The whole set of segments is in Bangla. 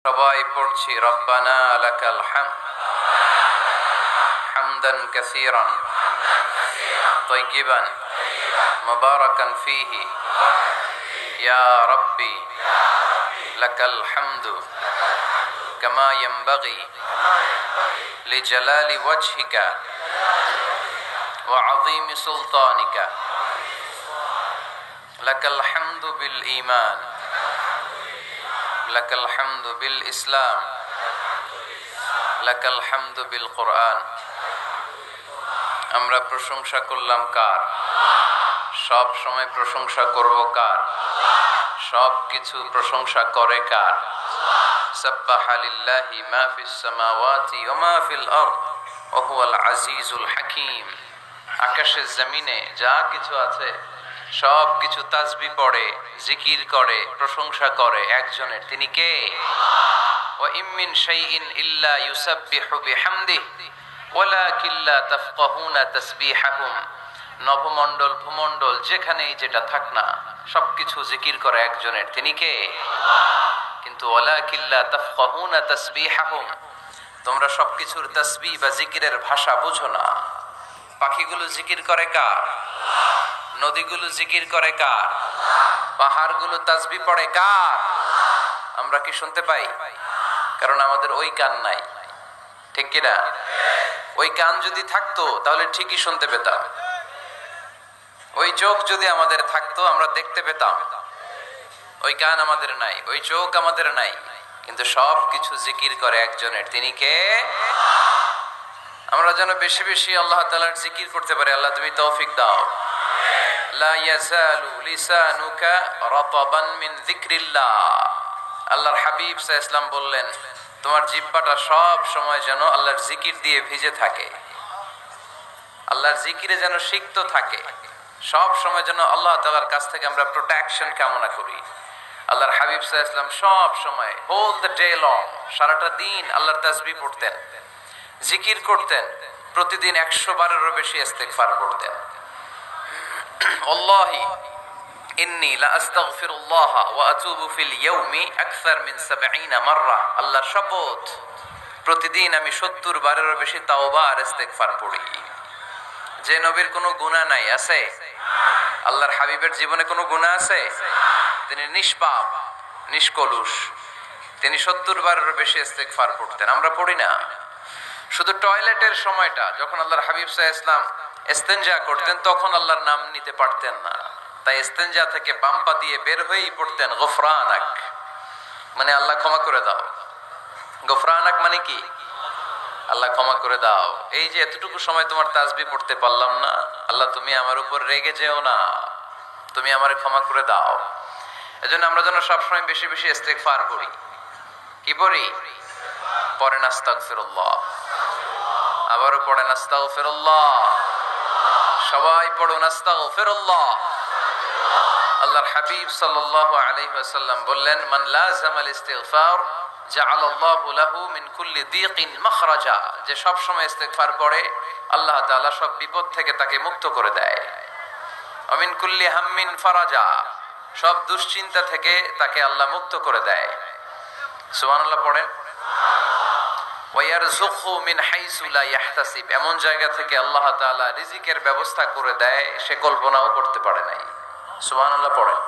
সবাই পড়ছি রব্বানা লাকাল হামদ হামদান কাসীরান তাইয়িবান মুবারাকান ফীহি ইয়া রাব্বি লাকাল হামদু কামা ইয়ানবাগি লিজালালি ওয়াজহিকা ওয়া আযীমি সুলতানিকা লাকাল হামদু বিল ঈমান লাকাল হামদু বিল ইসলাম লাকাল হামদু বিল কুরআন। আমরা প্রশংসা করলাম কার? সব সময় প্রশংসা করব কার? সব কিছু প্রশংসা করে কার? সাব্বাহা লিল্লাহি মা ফিস সামাওয়াতি ওয়া মা ফিল আরদ ওয়া হুয়াল আজিজুল হাকীম। আকাশে জমিনে যা কিছু আছে সব কিছু তাসবিহ পড়ে, জিকির করে, প্রশংসা করে একজনের, তিনি কে? ওয়া ইম মিন শাইইন ইল্লা ইউসাব্বিহু বিহামদিহি ওয়ালাকিন লা তাফকাহুনা তাসবিহাহুম। নভমণ্ডল ভূমণ্ডল যেখানেই যেটা থাক না সবকিছু জিকির করে একজনের, তিনি কে? কিন্তু ওয়ালাকিন লা তাফকাহুনা তাসবিহাহুম, তোমরা সবকিছুর তাসবিহ বা জিকিরের ভাষা বুঝো না। পাখিগুলো জিকির করে কার? নদীগুলো জিকির করে কার? পাহাড়গুলো তাসবিহ পড়ে কার? আমরা কি শুনতে পাই? কারণ আমাদের ওই কান নাই, ঠিক কিনা? ওই কান যদি থাকতো তাহলে ঠিকই শুনতে পেতাম। ওই চোখ যদি আমাদের থাকতো আমরা দেখতে পেতাম। ওই কান আমাদের নাই, ওই চোখ আমাদের নাই, কিন্তু সব কিছু জিকির করে একজনের, তিনি কে? আমরা যেন বেশি বেশি আল্লাহ তাআলার জিকির করতে পারি। আল্লাহ তুমি তৌফিক দাও। লা ইয়াজালু লিসানুকা রাতাবান মিন যিকরিল্লাহ। আল্লাহর হাবিব সাল্লাল্লাহু আলাইহি ওয়াসাল্লাম বললেন, তোমার জিহ্বাটা সব সময় যেন আল্লাহর জিকির দিয়ে ভিজে থাকে, আল্লাহর জিকিরে যেন সিক্ত থাকে, সব সময় যেন আল্লাহ তাআলার কাছ থেকে আমরা প্রোটেকশন কামনা করি। আল্লাহর হাবিব সাল্লাল্লাহু আলাইহি ওয়াসাল্লাম সব সময় হোল দ্য ডে লং, সারাটা দিন আল্লাহর তাসবিহ পড়তেন, জিকির করতেন, প্রতিদিন 100 বারেরও বেশি ইস্তিগফার করতেন। আল্লাহি ইন্নী লা আস্তাগফিরুল্লাহ ওয়া আতুবু ফিল ইয়াউমি আকসার মিন 70 মাররা। আল্লাহর শপথ, প্রতিদিন আমি 70 বারেরও বেশি তাওবা আর ইস্তিগফার পড়ি। যে নবীর কোনো গুনাহ নাই, আছে? আল্লাহর হাবিবের জীবনে কোনো গুনাহ আছে? তিনি নিষ্পাপ, নিষ্কলুষ, তিনি 70 বারেরও বেশি ইস্তিগফার পড়তেন। আমরা পড়ি না। শুধু টয়লেটের সময়টা যখন আল্লাহর হাবিব সাল্লাল্লাহু আলাইহি ওয়াসাল্লাম ইস্তেনজা করতেন তখন আল্লাহর নাম নিতে পারতেন না, তাই ইস্তেনজা থেকে বাম্পা দিয়ে বের হয়েই পড়তেন গফরানাক, মানে আল্লাহ ক্ষমা করে দাও। গফরানাক মানে কি? আল্লাহ ক্ষমা করে দাও। এই যে এতটুকু সময় তোমার তাসবিহ পড়তে পারলাম না, আল্লাহ তুমি আমার উপর রেগে যেও না, তুমি আমারে ক্ষমা করে দাও। এজন্য আমরা যেন সবসময় বেশি বেশি ইস্তিগফার করি। কি পড়ি? পড়েন আস্তাগফিরুল্লাহ, আবারও পড়েন আস্তাগফিরুল্লাহ, সবাই পড়ুন আস্তাগফিরুল্লাহ। আল্লাহর হাবিব সাল্লাল্লাহু আলাইহি ওয়াসাল্লাম বললেন, মান লাযামাল ইস্তিগফার জাআলাল্লাহু লাহু মিন কুল্লি দীকিন মাখরাজা। যে সব সময় ইস্তিগফার করে আল্লাহ তাআলা সব বিপদ থেকে তাকে মুক্ত করে দেয়। ওয়া মিন কুল্লি হাম্মিন ফারাজা, সব দুশ্চিন্তা থেকে তাকে আল্লাহ মুক্ত করে দেয়। সুবহানাল্লাহ পড়েন। ওয়ায়ারযুকহু মিন হাইসু লা ইয়াহতাসিব, এমন জায়গা থেকে আল্লাহ তাআলা রিজিকের ব্যবস্থা করে দেয় সে কল্পনাও করতে পারে নাই। সুবহানাল্লাহ পড়েন।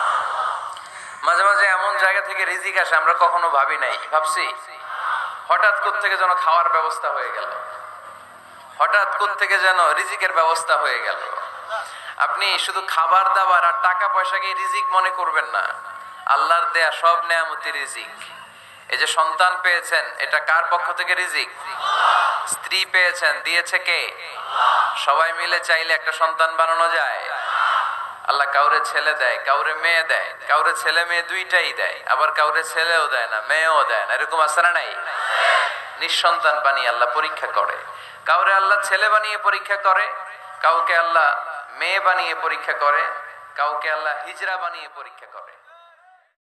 মাঝে মাঝে এমন জায়গা থেকে রিজিক আসে আমরা কখনো ভাবি নাই, ভাবছি হঠাৎ কোত্থেকে যেন খাওয়ার ব্যবস্থা হয়ে গেল, হঠাৎ কোত্থেকে যেন রিজিকের ব্যবস্থা হয়ে গেল। আপনি শুধু খাবার দাবার আর টাকা পয়সাকে রিজিক মনে করবেন না, আল্লাহর দেয়া সব নেয়ামতি রিজিক। এই যে সন্তান পেয়েছেন এটা কার পক্ষ থেকে রিজিক? স্ত্রী পেয়েছেন, দিয়েছে কে? সবাই মিলে চাইলে একটা সন্তান বানানো যায়? আল্লাহ কাউরে ছেলে দেয়, কাউরে মেয়ে দেয়, কাউরে ছেলে মেয়ে দুইটাই দেয়, আবার কাউরে ছেলেও দেয় না, মেয়েও দেয় না, এরকম আছে না নাই? নিঃসন্তান বানিয়ে আল্লাহ পরীক্ষা করে। কাউরে আল্লাহ ছেলে বানিয়ে পরীক্ষা করে, কাউকে আল্লাহ মেয়ে বানিয়ে পরীক্ষা করে, কাউকে আল্লাহ হিজরা বানিয়ে পরীক্ষা করে।